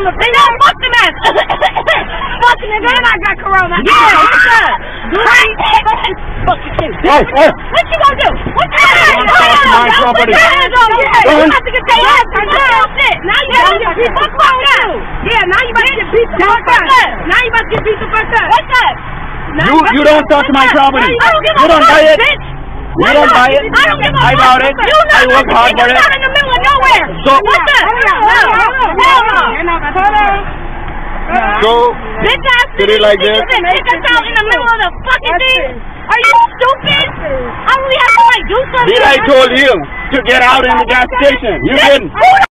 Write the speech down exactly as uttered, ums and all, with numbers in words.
on the freeway. Nigga, fuck the mask. Fuck nigga, and I got corona. Yeah, what's up? Fuck you too. Hey, hey. What you gonna do? What you gonna do? My property. Put your hands on me. You have to get your ass on shit. Now you about to get beat the fuck up. Yeah, now you about to get beat the fuck up. Now you about to get beat the fuck up. What's up? You you don't touch my property. You don't buy it. You don't buy it. I don't give a I fuck. bought it. You know I work hard for it. You're not in the middle of nowhere. So what's up? Hell no. So Bitch ass did it like this? Kick us out in the middle of the fucking thing. Are you stupid? I really have to like do something. Did I told you to get out in the gas station? You didn't.